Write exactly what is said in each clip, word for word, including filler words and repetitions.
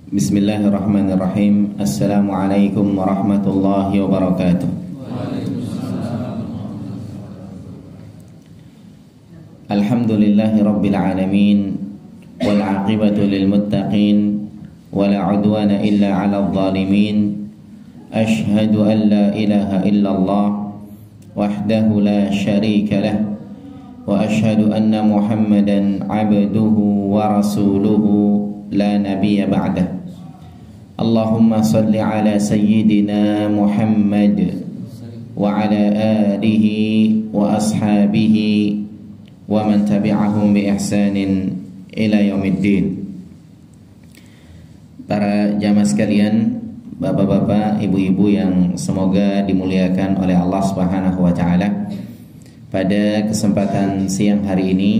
Bismillahirrahmanirrahim. Assalamualaikum warahmatullahi wabarakatuh. Alhamdulillahi rabbil alamin, wal aqibatu lil muttaqin, wala udwana illa 'alal zalimin. Ashhadu an la ilaha illallah wahdahu la syarika lah, wa ashhadu anna Muhammadan 'abduhu wa rasuluhu la nabiyya ba'dah. Allahumma salli ala sayyidina Muhammad wa ala alihi wa ashabihi wa man tabi'ahum bi ihsanin ila yaumiddin. Para jamaah sekalian, bapak-bapak, ibu-ibu yang semoga dimuliakan oleh Allah Subhanahu wa taala. Pada kesempatan siang hari ini,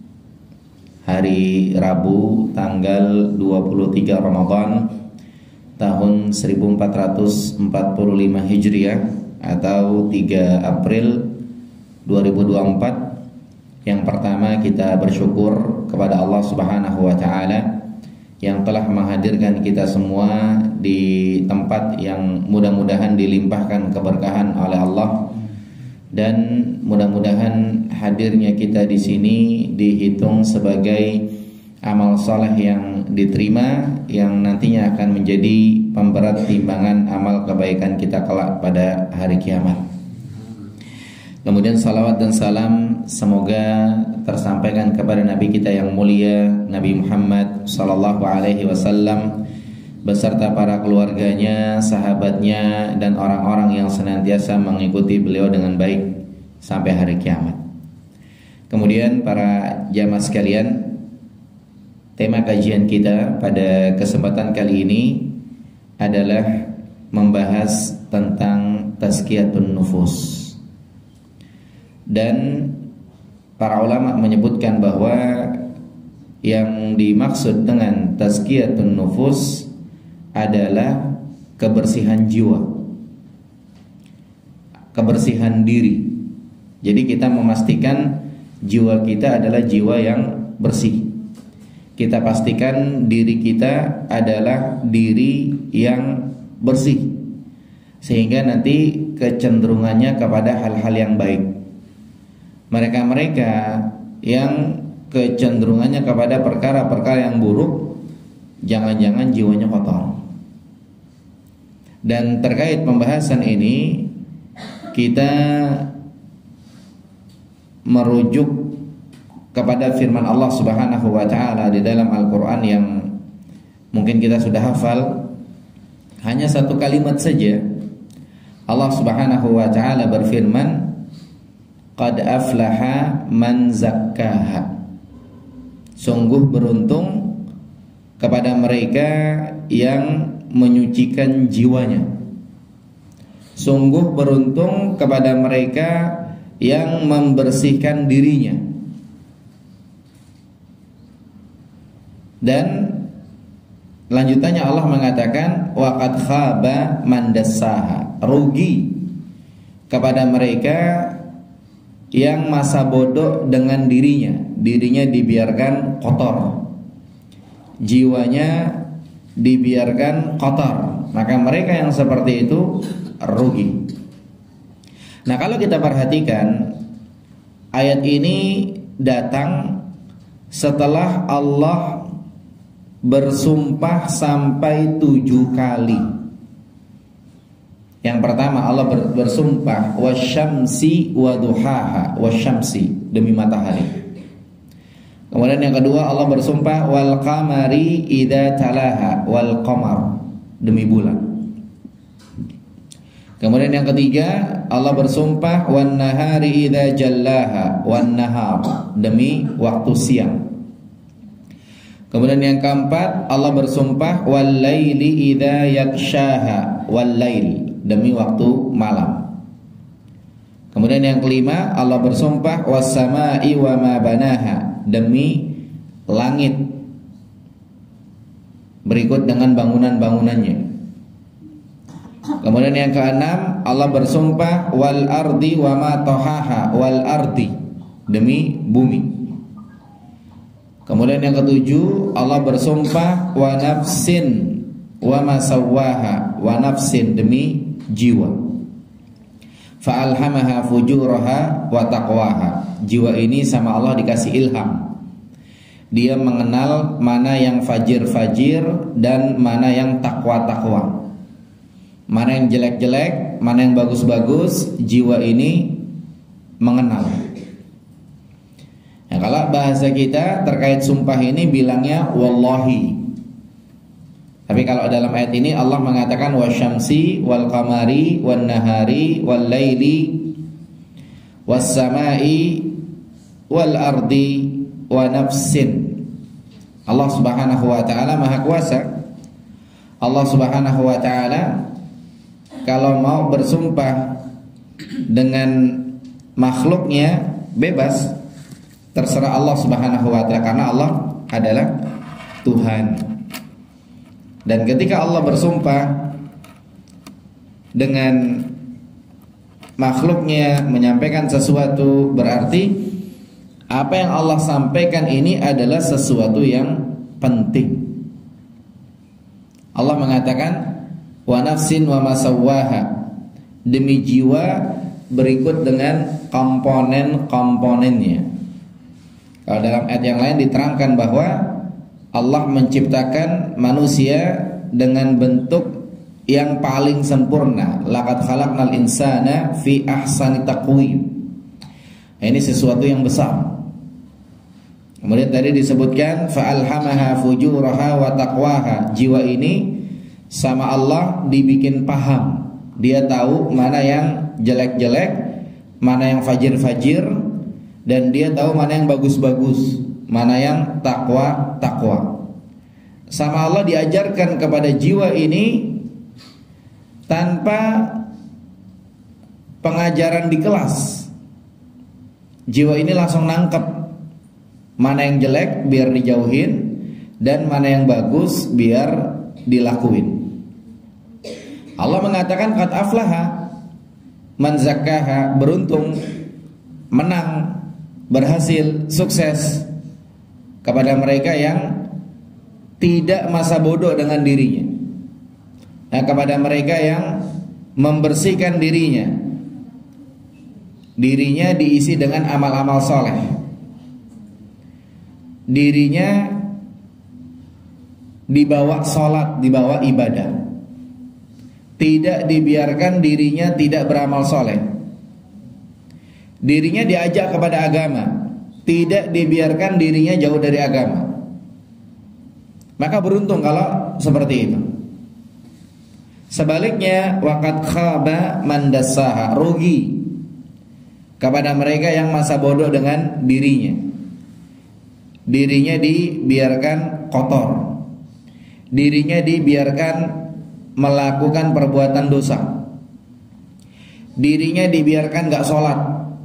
hari Rabu tanggal dua puluh tiga Ramadan tahun seribu empat ratus empat puluh lima Hijriah atau tiga April dua ribu dua puluh empat. Yang pertama, kita bersyukur kepada Allah Subhanahu wa taala yang telah menghadirkan kita semua di tempat yang mudah-mudahan dilimpahkan keberkahan oleh Allah, dan mudah-mudahan hadirnya kita di sini dihitung sebagai amal soleh yang diterima, yang nantinya akan menjadi pemberat timbangan amal kebaikan kita kelak pada hari kiamat. Kemudian salawat dan salam semoga tersampaikan kepada Nabi kita yang mulia, Nabi Muhammad sallallahu alaihi wasallam, beserta para keluarganya, sahabatnya, dan orang-orang yang senantiasa mengikuti beliau dengan baik sampai hari kiamat. Kemudian para jamaah sekalian, tema kajian kita pada kesempatan kali ini adalah membahas tentang tazkiyatun nufus. Dan para ulama menyebutkan bahwa yang dimaksud dengan tazkiyatun nufus adalah kebersihan jiwa, kebersihan diri. Jadi kita memastikan jiwa kita adalah jiwa yang bersih. Kita pastikan diri kita adalah diri yang bersih, sehingga nanti kecenderungannya kepada hal-hal yang baik. Mereka-mereka yang kecenderungannya kepada perkara-perkara yang buruk, jangan-jangan jiwanya kotor. Dan terkait pembahasan ini, kita merujuk kepada firman Allah Subhanahu wa taala di dalam Al-Qur'an yang mungkin kita sudah hafal. Hanya satu kalimat saja. Allah Subhanahu wa taala berfirman, qad aflaha man zakkaha. Sungguh beruntung kepada mereka yang menyucikan jiwanya. Sungguh beruntung kepada mereka yang membersihkan dirinya. Dan lanjutannya Allah mengatakan wa qad khaba man dassaha. Rugi kepada mereka yang masa bodoh dengan dirinya. Dirinya dibiarkan kotor, jiwanya dibiarkan kotor. Maka mereka yang seperti itu rugi. Nah, kalau kita perhatikan, ayat ini datang setelah Allah bersumpah sampai tujuh kali. Yang pertama, Allah bersumpah wasyamsi wa duhaha, wasyamsi, demi matahari. Kemudian yang kedua, Allah bersumpah wal qamari idza talaha, wal qamar, demi bulan. Kemudian yang ketiga, Allah bersumpah wan nahari idza jallaha, wan nahar, demi waktu siang. Kemudian yang keempat, Allah bersumpah wal laili idza yakshaha, wal lail, demi waktu malam. Kemudian yang kelima, Allah bersumpah was-samai wa ma banaha, demi langit berikut dengan bangunan-bangunannya. Kemudian yang keenam, Allah bersumpah wal ardi wa ma tahaha, wal ardi, demi bumi. Kemudian yang ketujuh, Allah bersumpah wa nafsin wa ma sawwaha, wa nafsin, demi jiwa. Fa alhamaha fujuraha wa taqwaha. Jiwa ini sama Allah dikasih ilham. Dia mengenal mana yang fajir-fajir dan mana yang takwa-takwa. Mana yang jelek-jelek, mana yang bagus-bagus, jiwa ini mengenal. Nah, kalau bahasa kita terkait sumpah ini bilangnya wallahi. Tapi kalau dalam ayat ini Allah mengatakan wasyamsi wal qamari wan nahari wal laili was samai wal ardi wa nafsin. Allah Subhanahu wa taala Maha Kuasa. Allah Subhanahu wa taala kalau mau bersumpah dengan makhluknya bebas, terserah Allah Subhanahu wa taala, karena Allah adalah Tuhan. Dan ketika Allah bersumpah dengan makhluknya menyampaikan sesuatu, berarti apa yang Allah sampaikan ini adalah sesuatu yang penting. Allah mengatakan wa nafsin wa ma sawwaha, demi jiwa berikut dengan komponen-komponennya. Kalau dalam ayat yang lain diterangkan bahwa Allah menciptakan manusia dengan bentuk yang paling sempurna. Laqad khalaqnal insana fi ahsani taqwim. Ini sesuatu yang besar. Kemudian tadi disebutkan fa'alhamaha fujuraha wa taqwaha. Jiwa ini sama Allah dibikin paham. Dia tahu mana yang jelek-jelek, mana yang fajir-fajir, dan dia tahu mana yang bagus-bagus, mana yang takwa-takwa. Sama Allah diajarkan kepada jiwa ini tanpa pengajaran di kelas. Jiwa ini langsung nangkep mana yang jelek biar dijauhin, dan mana yang bagus biar dilakuin. Allah mengatakan qad aflaha man zakkaha, beruntung, menang, berhasil, sukses kepada mereka yang tidak masa bodoh dengan dirinya. Nah, kepada mereka yang membersihkan dirinya. Dirinya diisi dengan amal-amal soleh. Dirinya dibawa sholat, dibawa ibadah. Tidak dibiarkan dirinya tidak beramal soleh. Dirinya diajak kepada agama, tidak dibiarkan dirinya jauh dari agama. Maka beruntung kalau seperti itu. Sebaliknya waqad khaba man dassaha, rugi kepada mereka yang masa bodoh dengan dirinya. Dirinya dibiarkan kotor, dirinya dibiarkan melakukan perbuatan dosa, dirinya dibiarkan gak sholat,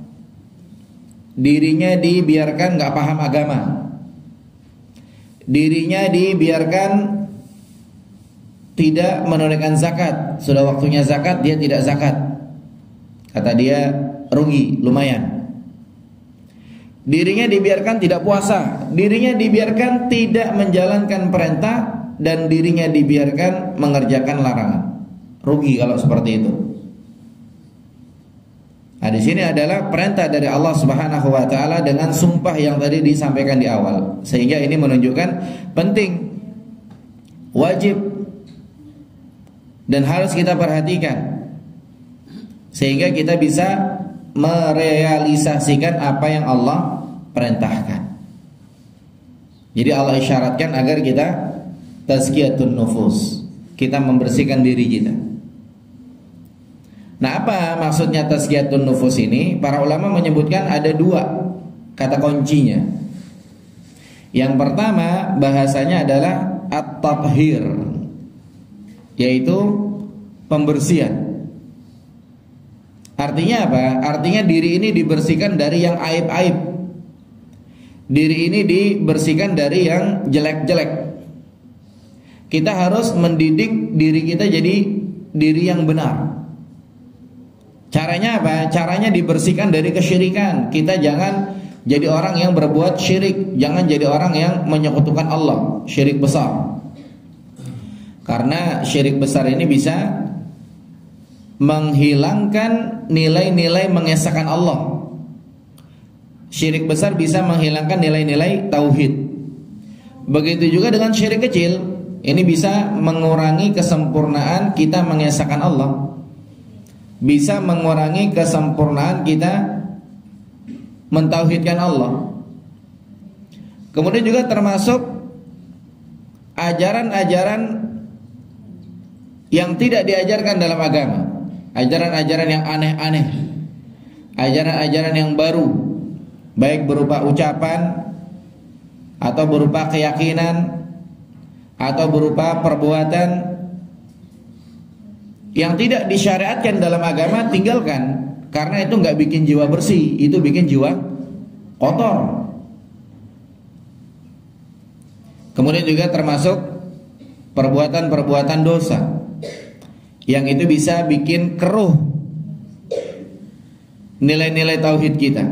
dirinya dibiarkan gak paham agama, dirinya dibiarkan tidak menunaikan zakat. Sudah waktunya zakat, dia tidak zakat. Kata dia rugi lumayan. Dirinya dibiarkan tidak puasa, dirinya dibiarkan tidak menjalankan perintah, dan dirinya dibiarkan mengerjakan larangan. Rugi kalau seperti itu. Nah, di sini adalah perintah dari Allah Subhanahu wa taala dengan sumpah yang tadi disampaikan di awal. Sehingga ini menunjukkan penting, wajib, dan harus kita perhatikan sehingga kita bisa merealisasikan apa yang Allah perintahkan. Jadi Allah isyaratkan agar kita tazkiyatun nufus, kita membersihkan diri kita. Nah, apa maksudnya tazkiyatun nufus ini? Para ulama menyebutkan ada dua kata kuncinya. Yang pertama bahasanya adalah at-tathhir, yaitu pembersihan. Artinya apa? Artinya diri ini dibersihkan dari yang aib-aib. Diri ini dibersihkan dari yang jelek-jelek. Kita harus mendidik diri kita jadi diri yang benar. Caranya apa? Caranya dibersihkan dari kesyirikan. Kita jangan jadi orang yang berbuat syirik. Jangan jadi orang yang menyekutukan Allah, syirik besar. Karena syirik besar ini bisa menghilangkan nilai-nilai mengesahkan Allah. Syirik besar bisa menghilangkan nilai-nilai tauhid. Begitu juga dengan syirik kecil, ini bisa mengurangi kesempurnaan kita mengesahkan Allah, bisa mengurangi kesempurnaan kita mentauhidkan Allah. Kemudian juga termasuk ajaran-ajaran yang tidak diajarkan dalam agama, ajaran-ajaran yang aneh-aneh, ajaran-ajaran yang baru, baik berupa ucapan atau berupa keyakinan atau berupa perbuatan yang tidak disyariatkan dalam agama, tinggalkan. Karena itu nggak bikin jiwa bersih, itu bikin jiwa kotor. Kemudian juga termasuk perbuatan-perbuatan dosa yang itu bisa bikin keruh nilai-nilai tauhid kita,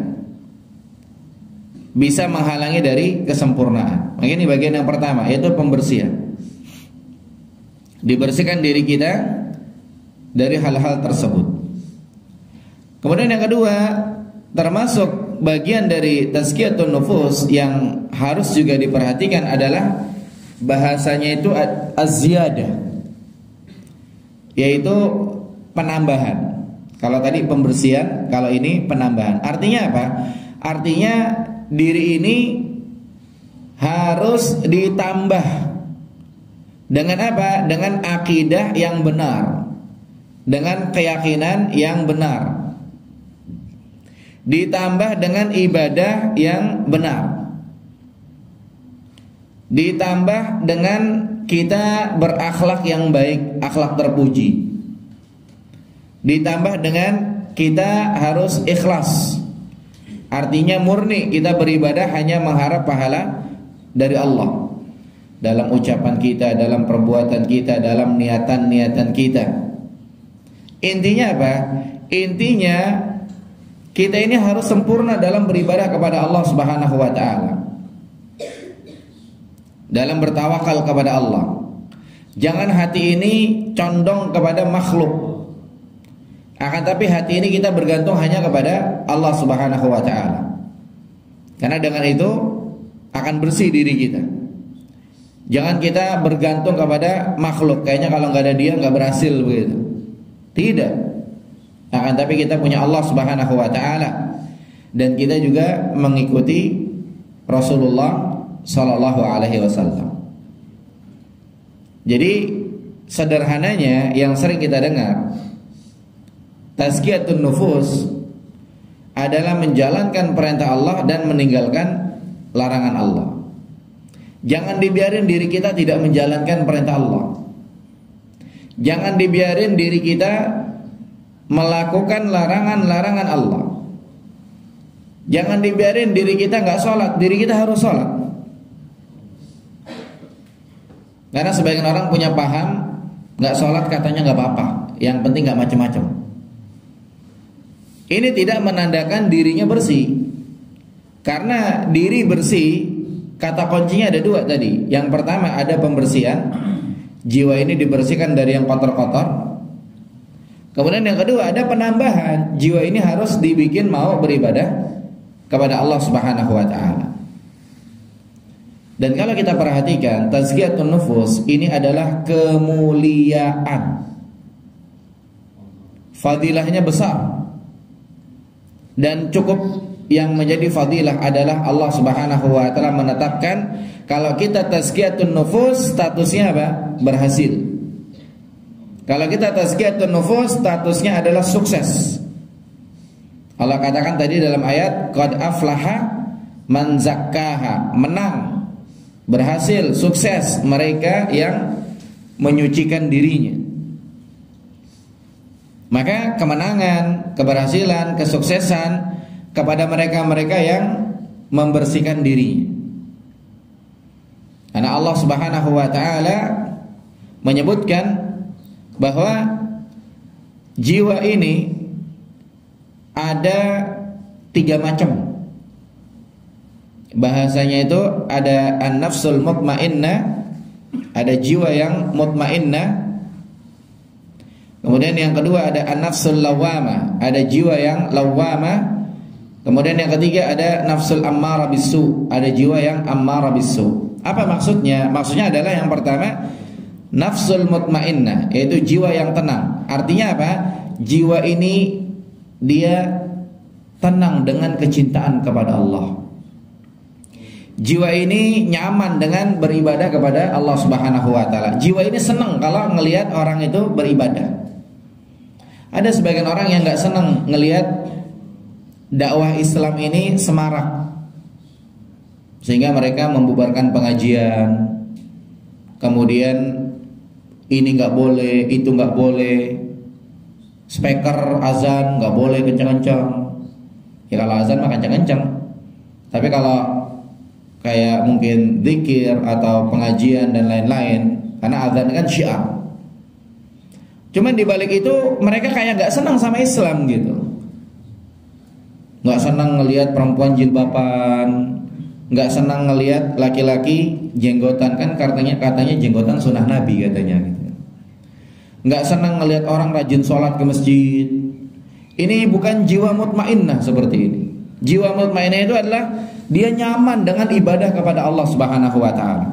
bisa menghalangi dari kesempurnaan. Maka ini bagian yang pertama, yaitu pembersihan. Dibersihkan diri kita dari hal-hal tersebut. Kemudian yang kedua, termasuk bagian dari tazkiyatun nufus yang harus juga diperhatikan adalah bahasanya itu az-ziyadah, yaitu penambahan. Kalau tadi pembersihan, kalau ini penambahan. Artinya apa? Artinya diri ini harus ditambah dengan apa? Dengan akidah yang benar, dengan keyakinan yang benar, ditambah dengan ibadah yang benar, ditambah dengan kita berakhlak yang baik, akhlak terpuji, ditambah dengan kita harus ikhlas. Artinya murni kita beribadah hanya mengharap pahala dari Allah, dalam ucapan kita, dalam perbuatan kita, dalam niatan-niatan kita. Intinya apa? Intinya kita ini harus sempurna dalam beribadah kepada Allah Subhanahu wa taala, dalam bertawakal kepada Allah. Jangan hati ini condong kepada makhluk, akan tapi hati ini kita bergantung hanya kepada Allah Subhanahu wa taala. Karena dengan itu akan bersih diri kita. Jangan kita bergantung kepada makhluk, kayaknya kalau nggak ada dia nggak berhasil begitu. Tidak. Akan tapi kita punya Allah Subhanahu wa taala, dan kita juga mengikuti Rasulullah sallallahu alaihi wasallam. Jadi sederhananya yang sering kita dengar, tazkiyatun nufus adalah menjalankan perintah Allah dan meninggalkan larangan Allah. Jangan dibiarin diri kita tidak menjalankan perintah Allah. Jangan dibiarin diri kita melakukan larangan-larangan Allah. Jangan dibiarin diri kita nggak sholat, diri kita harus sholat. Karena sebagian orang punya paham, nggak sholat katanya nggak apa-apa, yang penting nggak macam-macam. Ini tidak menandakan dirinya bersih. Karena diri bersih, kata kuncinya ada dua tadi. Yang pertama ada pembersihan, jiwa ini dibersihkan dari yang kotor-kotor. Kemudian yang kedua ada penambahan, jiwa ini harus dibikin mau beribadah kepada Allah Subhanahu wa taala. Dan kalau kita perhatikan, tazkiyatun nufus ini adalah kemuliaan, fadilahnya besar. Dan cukup yang menjadi fadilah adalah Allah Subhanahu wa taala menetapkan kalau kita tazkiyatun nufus statusnya apa? Berhasil. Kalau kita tazkiyatun nufus statusnya adalah sukses. Allah katakan tadi dalam ayat qad aflaha man zakkaha, menang, berhasil, sukses mereka yang menyucikan dirinya. Maka kemenangan, keberhasilan, kesuksesan kepada mereka-mereka yang membersihkan dirinya. Karena Allah Subhanahu wa taala menyebutkan bahwa jiwa ini ada tiga macam. Bahasanya itu ada an-nafsul mutmainnah, ada jiwa yang mutmainnah. Kemudian yang kedua ada an-nafsul lawwamah, ada jiwa yang lawwamah. Kemudian yang ketiga ada nafsul ammarah bisu, ada jiwa yang ammarah bisu. Apa maksudnya? Maksudnya adalah yang pertama nafsul mutmainnah, yaitu jiwa yang tenang. Artinya apa? Jiwa ini dia tenang dengan kecintaan kepada Allah. Jiwa ini nyaman dengan beribadah kepada Allah Subhanahu wa taala. Jiwa ini senang kalau ngelihat orang itu beribadah. Ada sebagian orang yang enggak senang ngelihat dakwah Islam ini semarak, sehingga mereka membubarkan pengajian. Kemudian ini enggak boleh, itu enggak boleh. Speaker azan enggak boleh kencang-kencang. Ya kalau azan mah kencang-kencang. Tapi kalau kayak mungkin zikir atau pengajian dan lain-lain, karena azan kan syiar. Cuman dibalik itu mereka kayak nggak senang sama Islam gitu, nggak senang ngelihat perempuan jilbaban, nggak senang ngelihat laki-laki jenggotan, kan katanya katanya jenggotan sunnah Nabi katanya gitu. Nggak senang ngelihat orang rajin sholat ke masjid. Ini bukan jiwa mutmainnah seperti ini. Jiwa mutmainnah itu adalah dia nyaman dengan ibadah kepada Allah Subhanahu wa taala.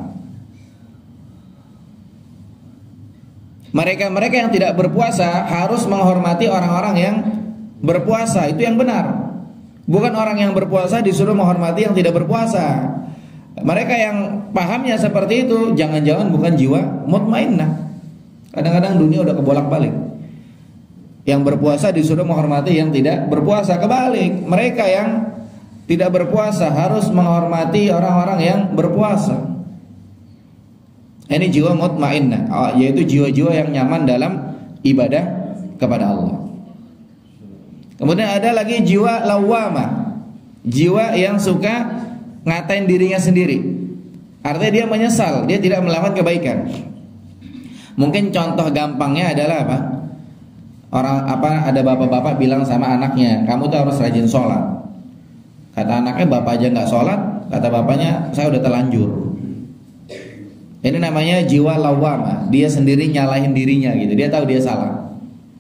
Mereka-mereka yang tidak berpuasa harus menghormati orang-orang yang berpuasa, itu yang benar. Bukan orang yang berpuasa disuruh menghormati yang tidak berpuasa. Mereka yang pahamnya seperti itu jangan-jangan bukan jiwa mutmainnah. Kadang-kadang dunia udah kebolak-balik. Yang berpuasa disuruh menghormati yang tidak berpuasa. Kebalik, mereka yang tidak berpuasa harus menghormati orang-orang yang berpuasa. Ini jiwa mutmainnah, yaitu jiwa-jiwa yang nyaman dalam ibadah kepada Allah. Kemudian ada lagi jiwa lawwamah, jiwa yang suka ngatain dirinya sendiri. Artinya dia menyesal, dia tidak melakukan kebaikan. Mungkin contoh gampangnya adalah apa? Orang apa ada bapak-bapak bilang sama anaknya, kamu tuh harus rajin sholat. Kata anaknya, bapak aja nggak sholat. Kata bapaknya, saya udah terlanjur. Ini namanya jiwa lawwamah. Dia sendiri nyalahin dirinya gitu. Dia tahu dia salah.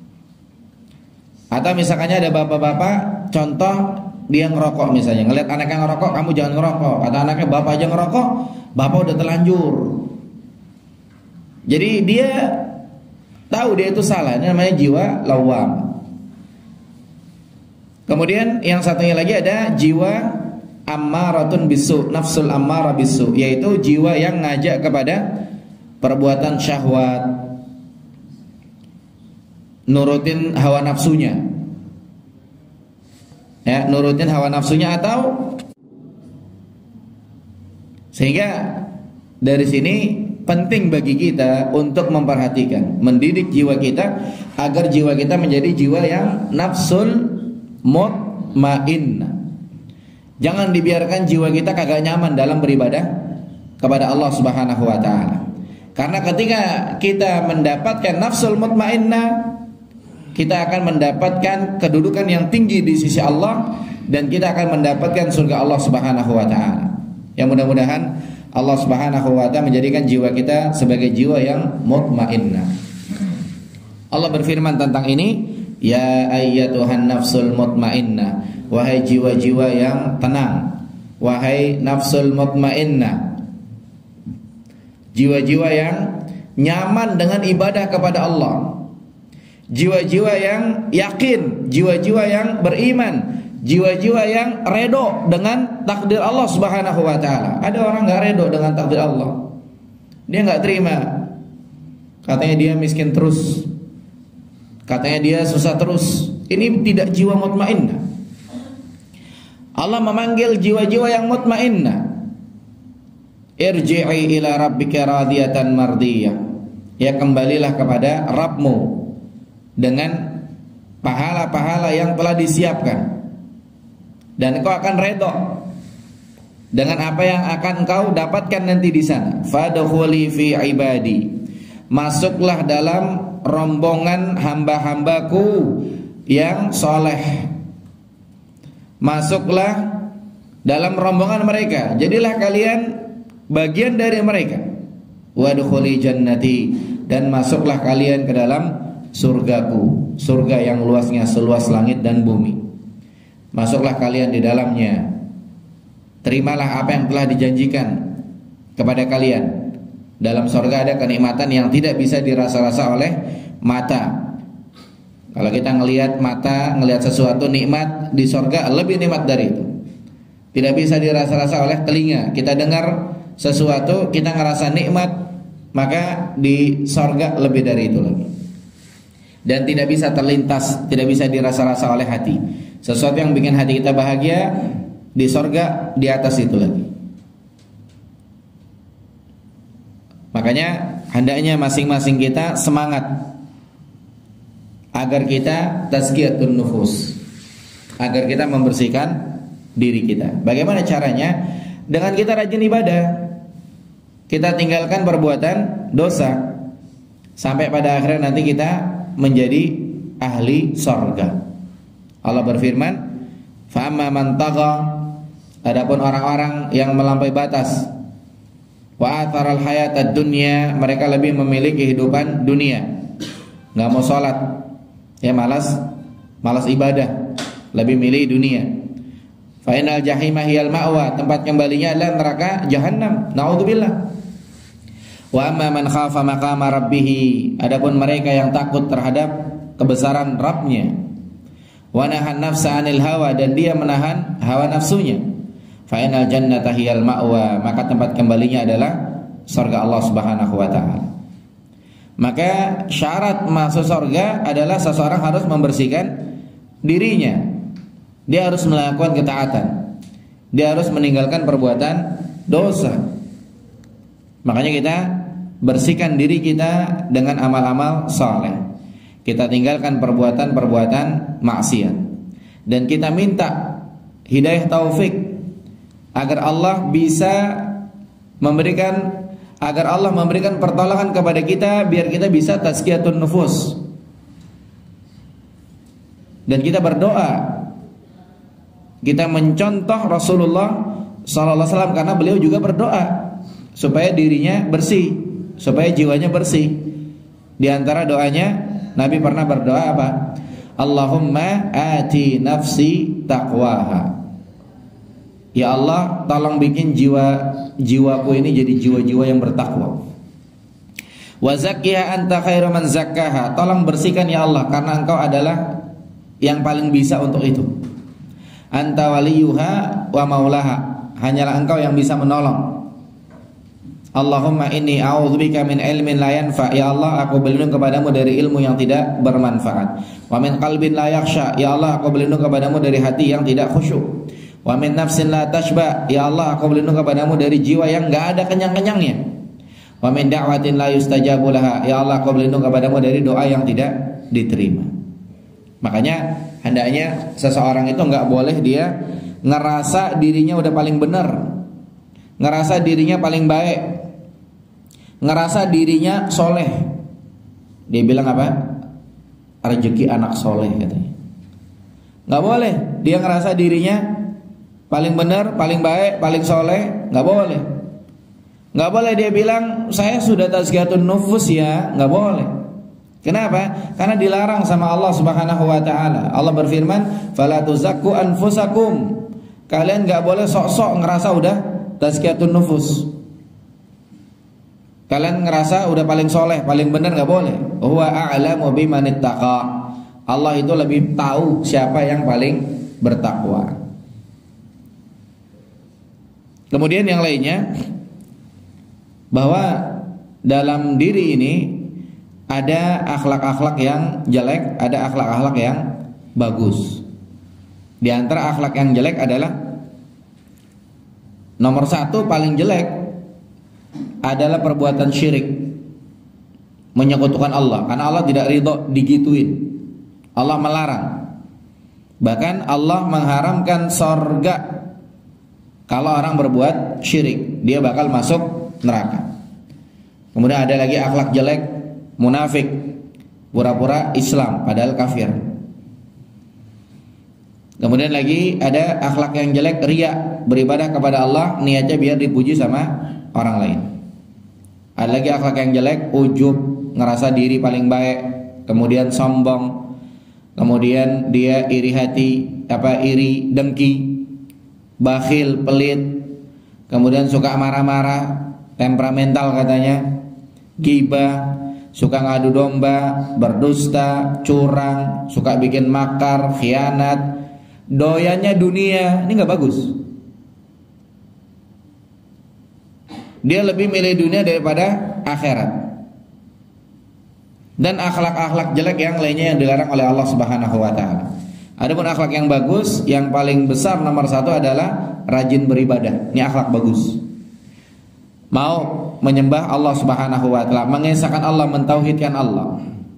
Atau misalkannya ada bapak-bapak, contoh dia ngerokok misalnya, ngelihat anaknya ngerokok, kamu jangan ngerokok. Kata anaknya, bapak aja ngerokok, bapak udah terlanjur. Jadi dia tahu dia itu salah. Ini namanya jiwa lawwamah. Kemudian yang satunya lagi ada jiwa ammaratun bisu, nafsul ammarah bisu, yaitu jiwa yang ngajak kepada perbuatan syahwat, nurutin hawa nafsunya. Ya, nurutin hawa nafsunya atau sehingga dari sini penting bagi kita untuk memperhatikan, mendidik jiwa kita agar jiwa kita menjadi jiwa yang nafsul mutmainnah. Jangan dibiarkan jiwa kita kagak nyaman dalam beribadah kepada Allah Subhanahu wa taala. Karena ketika kita mendapatkan nafsul mutmainnah, kita akan mendapatkan kedudukan yang tinggi di sisi Allah dan kita akan mendapatkan surga Allah Subhanahu wa taala. Yang mudah-mudahan Allah Subhanahu wa taala menjadikan jiwa kita sebagai jiwa yang mutmainnah. Allah berfirman tentang ini, ya ayyatuhan nafsul mutmainnah, wahai jiwa-jiwa yang tenang, wahai nafsul mutmainnah, jiwa-jiwa yang nyaman dengan ibadah kepada Allah, jiwa-jiwa yang yakin, jiwa-jiwa yang beriman, jiwa-jiwa yang redo dengan takdir Allah Subhanahu wa taala. Ada orang enggak redo dengan takdir Allah. Dia enggak terima. Katanya dia miskin terus. Katanya dia susah terus. Ini tidak jiwa mutmainnah. Allah memanggil jiwa-jiwa yang mutmainnah. Irji'i ila rabbika radiyatan mardiyah. Ya, kembalilah kepada Rabbmu dengan pahala-pahala yang telah disiapkan, dan engkau akan redha dengan apa yang akan engkau dapatkan nanti di sana. Fadkhuli fi ibadi. Masuklah dalam rombongan hamba-hambaku yang soleh. Masuklah dalam rombongan mereka. Jadilah kalian bagian dari mereka. wadkhuli jannati, dan masuklah kalian ke dalam surgaku, surga yang luasnya seluas langit dan bumi. Masuklah kalian di dalamnya. Terimalah apa yang telah dijanjikan kepada kalian. Dalam surga ada kenikmatan yang tidak bisa dirasa-rasa oleh mata. Kalau kita ngelihat mata, ngelihat sesuatu nikmat, di surga lebih nikmat dari itu. Tidak bisa dirasa-rasa oleh telinga. Kita dengar sesuatu, kita ngerasa nikmat, maka di surga lebih dari itu lagi. Dan tidak bisa terlintas, tidak bisa dirasa-rasa oleh hati. Sesuatu yang bikin hati kita bahagia di surga di atas itu lagi. Makanya hendaknya masing-masing kita semangat agar kita tazkiyatun nufus, agar kita membersihkan diri kita. Bagaimana caranya? Dengan kita rajin ibadah, kita tinggalkan perbuatan dosa, sampai pada akhirnya nanti kita menjadi ahli surga. Allah berfirman, fa amma man tagha, adapun orang-orang yang melampaui batas, wa atharal hayatad dunya, mereka lebih memilih kehidupan dunia, nggak mau sholat, ya malas, malas ibadah, lebih milih dunia. Fa innal jahima hiyal ma'wa, tempat kembalinya adalah neraka jahanam. Naudzubillah. Wa amma man khafa maqama rabbih, adapun mereka yang takut terhadap kebesaran Rabbnya, wa nahan nafsa 'anil hawa, dan dia menahan hawa nafsunya, fa innal jannata hiyal ma'wa, maka tempat kembalinya adalah surga Allah Subhanahu wa taala. Maka syarat masuk surga adalah seseorang harus membersihkan dirinya. Dia harus melakukan ketaatan, dia harus meninggalkan perbuatan dosa. Makanya kita bersihkan diri kita dengan amal-amal saleh. Kita tinggalkan perbuatan-perbuatan maksiat, dan kita minta hidayah taufik agar Allah bisa memberikan agar Allah memberikan pertolongan kepada kita biar kita bisa tazkiyatun nufus. Dan kita berdoa, kita mencontoh Rasulullah sallallahu alaihi wasallam, karena beliau juga berdoa supaya dirinya bersih, supaya jiwanya bersih. Di antara doanya Nabi pernah berdoa apa? Allahumma ati nafsi taqwaha. Ya Allah, tolong bikin jiwa jiwaku ini jadi jiwa-jiwa yang bertakwa. Wa zakkiha anta khairu man zakkaha. Tolong bersihkan ya Allah, karena Engkau adalah yang paling bisa untuk itu. Anta waliyuha wa maulaha. Hanyalah Engkau yang bisa menolong. Allahumma inni a'udzubika min ilmin la yanfa. Ya Allah, aku berlindung kepadamu dari ilmu yang tidak bermanfaat. Wa min qalbin la yakhsha. Ya Allah, aku berlindung kepadamu dari hati yang tidak khusyuk. Wa min nafsin la tashba. Ya Allah, aku berlindung kepadamu dari jiwa yang enggak ada kenyang-kenyangnya. Wa min da'watin la yustajabu laha. Ya Allah, aku berlindung kepadamu dari doa yang tidak diterima. Makanya hendaknya seseorang itu enggak boleh dia ngerasa dirinya udah paling benar, ngerasa dirinya paling baik, ngerasa dirinya soleh. Dia bilang apa? Rezeki anak soleh katanya. Nggak boleh dia ngerasa dirinya paling benar, paling baik, paling soleh. Nggak boleh. Nggak boleh dia bilang saya sudah tazkiyatun nufus ya. Nggak boleh. Kenapa? Karena dilarang sama Allah Subhanahu wa taala. Allah berfirman, "Fala tuzakku anfusakum." Kalian nggak boleh sok-sok ngerasa udah tazkiyatun nufus. Kalian ngerasa udah paling soleh, paling benar, nggak boleh. Huwa a'lamu biman ittaqa. Allah itu lebih tahu siapa yang paling bertakwa. Kemudian yang lainnya, bahwa dalam diri ini ada akhlak-akhlak yang jelek, ada akhlak-akhlak yang bagus. Di antara akhlak yang jelek adalah nomor satu paling jelek adalah perbuatan syirik, menyekutukan Allah. Karena Allah tidak ridho digituin. Allah melarang. Bahkan Allah mengharamkan surga kalau orang berbuat syirik, dia bakal masuk neraka. Kemudian ada lagi akhlak jelek, munafik, pura-pura Islam padahal kafir. Kemudian lagi ada akhlak yang jelek, riya, beribadah kepada Allah niatnya biar dipuji sama orang lain. Ada lagi akhlak yang jelek, ujub, ngerasa diri paling baik, kemudian sombong, kemudian dia iri hati, apa iri, dengki, bakhil, pelit, kemudian suka marah-marah, temperamental katanya, ghibah, suka ngadu domba, berdusta, curang, suka bikin makar, khianat, doyannya dunia. Ini nggak bagus. Dia lebih milih dunia daripada akhirat. Dan akhlak-akhlak jelek yang lainnya yang dilarang oleh Allah Subhanahu wa taala. Adapun akhlak yang bagus, yang paling besar nomor satu adalah rajin beribadah. Ini akhlak bagus. Mau menyembah Allah Subhanahu wa taala, mengesahkan Allah, mentauhidkan Allah.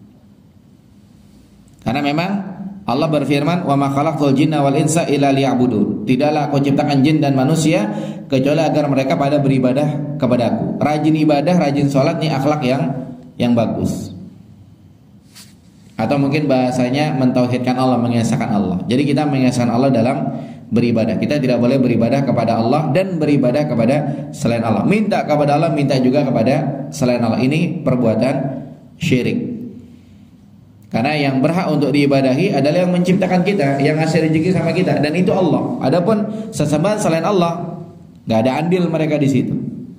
Karena memang Allah berfirman, "Wa ma khalaqtul jinna wal insa illa liya'budun." Tidaklah aku ciptakan jin dan manusia kecuali agar mereka pada beribadah kepadaku. Rajin ibadah, rajin sholat, ini akhlak yang yang bagus. Atau mungkin bahasanya mentauhidkan Allah, mengesahkan Allah. Jadi kita mengesahkan Allah dalam beribadah. Kita tidak boleh beribadah kepada Allah dan beribadah kepada selain Allah. Minta kepada Allah, minta juga kepada selain Allah. Ini perbuatan syirik. Karena yang berhak untuk diibadahi adalah yang menciptakan kita, yang ngasih rezeki sama kita, dan itu Allah. Adapun sesembahan selain Allah, nggak ada andil mereka di situ.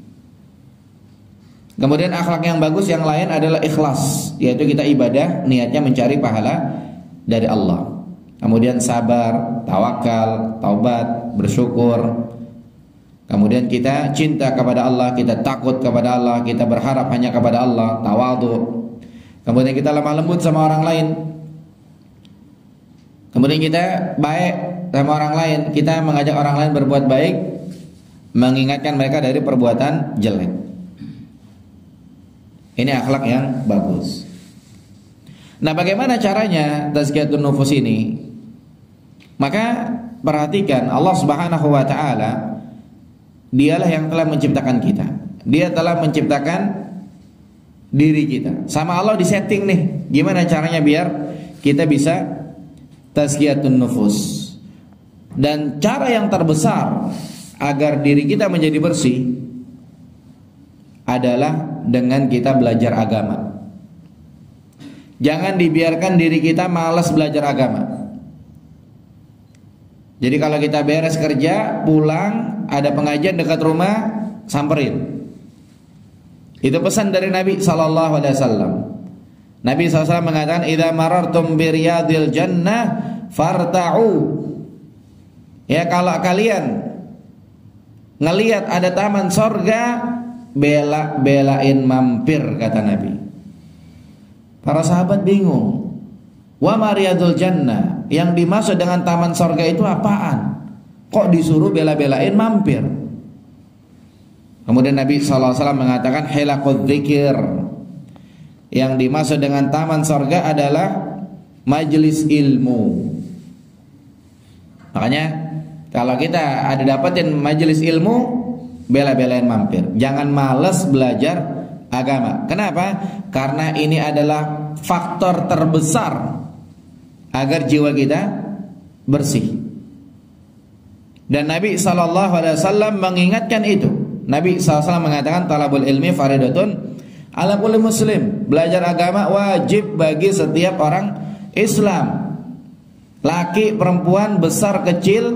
Kemudian akhlak yang bagus yang lain adalah ikhlas, yaitu kita ibadah niatnya mencari pahala dari Allah. Kemudian sabar, tawakal, taubat, bersyukur. Kemudian kita cinta kepada Allah, kita takut kepada Allah, kita berharap hanya kepada Allah, tawadhu. Kemudian kita lemah lembut sama orang lain. Kemudian kita baik sama orang lain, kita mengajak orang lain berbuat baik, mengingatkan mereka dari perbuatan jelek. Ini akhlak yang bagus. Nah, bagaimana caranya tazkiyatun nufus ini? Maka perhatikan, Allah Subhanahu wa taala dialah yang telah menciptakan kita. Dia telah menciptakan diri kita. Sama Allah disetting nih, gimana caranya biar kita bisa tazkiyatun nufus. Dan cara yang terbesar agar diri kita menjadi bersih adalah dengan kita belajar agama. Jangan dibiarkan diri kita malas belajar agama. Jadi kalau kita beres kerja, pulang, ada pengajian dekat rumah, samperin. Itu pesan dari Nabi sallallahu alaihi wasallam. Nabi sallallahu alaihi wasallam mengatakan, "Idza marartum bi riyadil jannah farta'u." Ya, kalau kalian ngelihat ada taman sorga, bela-belain mampir, kata Nabi. Para sahabat bingung. Wa mariyadul jannah, yang dimaksud dengan taman sorga itu apaan? Kok disuruh bela-belain mampir? Kemudian Nabi sallallahu alaihi wasallam mengatakan hilaqud dzikir. Yang dimaksud dengan taman sorga adalah majelis ilmu. Makanya kalau kita ada dapatin majelis ilmu, bela-belain mampir. Jangan malas belajar agama. Kenapa? Karena ini adalah faktor terbesar agar jiwa kita bersih. Dan Nabi sallallahu alaihi wasallam mengingatkan itu. Nabi sallallahu alaihi wasallam mengatakan talabul ilmi faridatun ala kulli muslim. Belajar agama wajib bagi setiap orang Islam. Laki, perempuan, besar, kecil,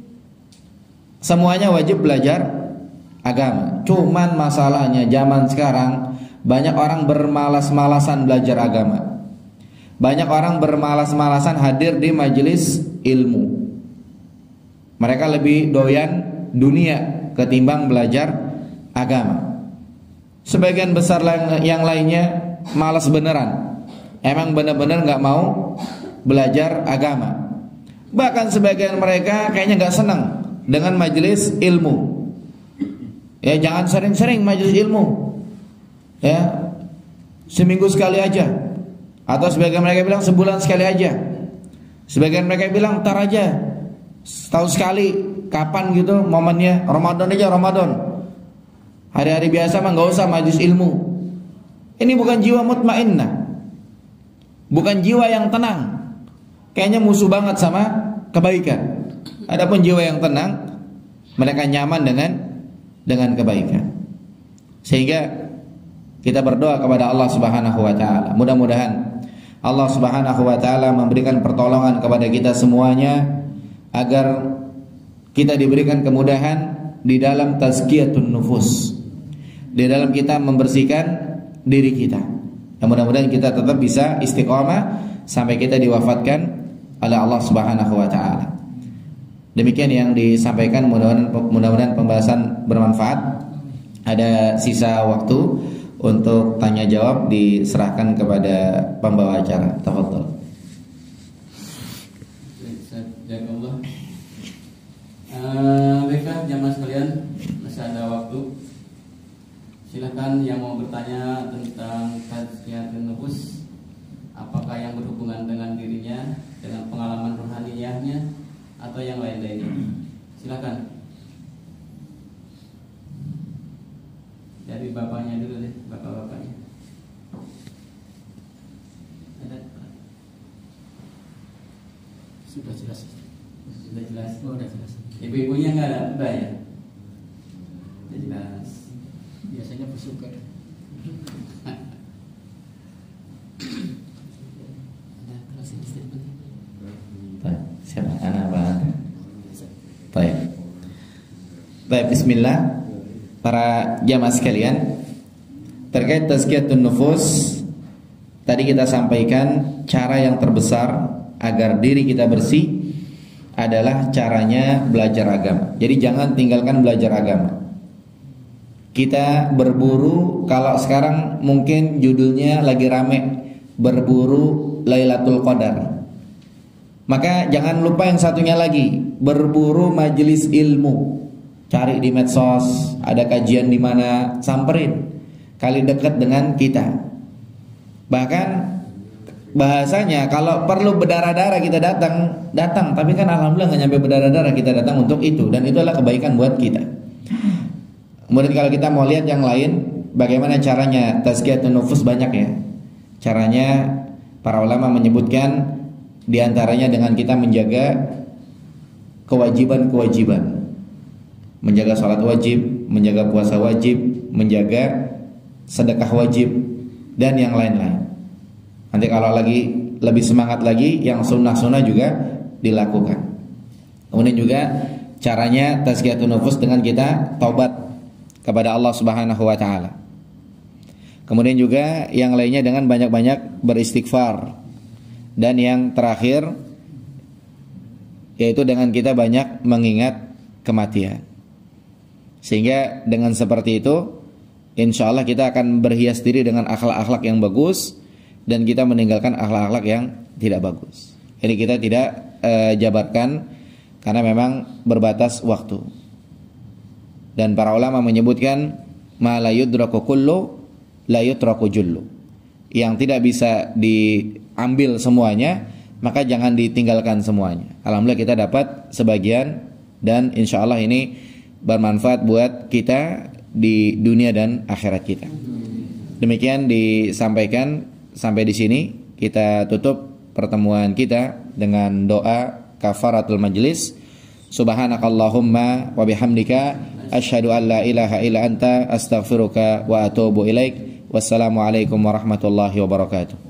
semuanya wajib belajar agama. Cuman masalahnya zaman sekarang banyak orang bermalas-malasan belajar agama. Banyak orang bermalas-malasan hadir di majelis ilmu. Mereka lebih doyan dunia ketimbang belajar agama. Sebagian besar yang lainnya malas beneran. Emang benar-benar gak mau belajar agama. Bahkan sebagian mereka kayaknya gak senang dengan majelis ilmu. Ya, jangan sering-sering majelis ilmu. Ya, seminggu sekali aja. Atau sebagian mereka bilang sebulan sekali aja. Sebagian mereka bilang ntar aja, setahun sekali. Kapan gitu momennya? Ramadan aja, Ramadan. Hari-hari biasa mah nggak usah majelis ilmu. Ini bukan jiwa mutmainnah, bukan jiwa yang tenang. Kayaknya musuh banget sama kebaikan. Adapun jiwa yang tenang, mereka nyaman dengan dengan kebaikan. Sehingga Kita berdoa kepada Allah Subhanahu wa taala. Mudah-mudahan Allah Subhanahu wa taala memberikan pertolongan kepada kita semuanya agar kita diberikan kemudahan di dalam tazkiyatun nufus, di dalam kita membersihkan diri kita. Dan mudah-mudahan kita tetap bisa istiqomah sampai kita diwafatkan oleh Allah Subhanahu wa taala. Demikian yang disampaikan, mudah-mudahan mudah-mudahan pembahasan bermanfaat. Ada sisa waktu untuk tanya jawab, diserahkan kepada pembawa acara. Tafadhol. Jazakallah. Uh, baiklah jamaah sekalian, masih ada waktu. Silakan yang mau bertanya tentang tazkiyatun nufus, apakah yang berhubungan dengan dirinya, dengan pengalaman rohaniyahnya, atau yang lain-lainnya. Silakan. Dari bapaknya dulu deh, bapak-bapaknya. Ada? Sudah jelas. Sudah jelas. Oh, sudah jelas. Ibu-ibunya nggak ada, udah ya? Sudah jelas. Biasanya bersyukur. Baik, siapa? Anak apa? Baik. Baik, bismillah. Para jamaah sekalian, terkait tazkiyatun nufus, tadi kita sampaikan cara yang terbesar agar diri kita bersih adalah caranya belajar agama. Jadi jangan tinggalkan belajar agama. Kita berburu, kalau sekarang mungkin judulnya lagi rame, berburu Lailatul Qadar. Maka jangan lupa yang satunya lagi, berburu majelis ilmu. Cari di medsos, ada kajian di mana, samperin. Kali dekat dengan kita. Bahkan bahasanya kalau perlu berdarah-darah kita datang, datang. Tapi kan alhamdulillah nggak nyampe berdarah-darah, kita datang untuk itu, dan itu adalah kebaikan buat kita. Kemudian kalau kita mau lihat yang lain, bagaimana caranya tazkiyatun nufus, banyak ya. Caranya para ulama menyebutkan diantaranya dengan kita menjaga kewajiban-kewajiban. Menjaga sholat wajib, menjaga puasa wajib, menjaga sedekah wajib, dan yang lain-lain. Nanti kalau lagi lebih semangat lagi, yang sunnah-sunnah juga dilakukan. Kemudian juga caranya tazkiyatun nufus dengan kita taubat kepada Allah Subhanahu wa taala. Kemudian juga yang lainnya dengan banyak-banyak beristighfar. Dan yang terakhir yaitu dengan kita banyak mengingat kematian. Sehingga dengan seperti itu, insya Allah kita akan berhias diri dengan akhlak-akhlak yang bagus, dan kita meninggalkan akhlak-akhlak yang tidak bagus. Jadi kita tidak e, jabarkan, karena memang berbatas waktu. Dan para ulama menyebutkan ma la yudraku kullu la yutraku jullu. Yang tidak bisa diambil semuanya, maka jangan ditinggalkan semuanya. Alhamdulillah kita dapat sebagian, dan insya Allah ini bermanfaat buat kita di dunia dan akhirat kita. Demikian disampaikan, sampai di sini kita tutup pertemuan kita dengan doa kafaratul majlis. Subhanakallahumma wa bihamdika asyhadu an la ilaha illa anta astaghfiruka wa atubu ilaik. Wassalamualaikum warahmatullahi wabarakatuh.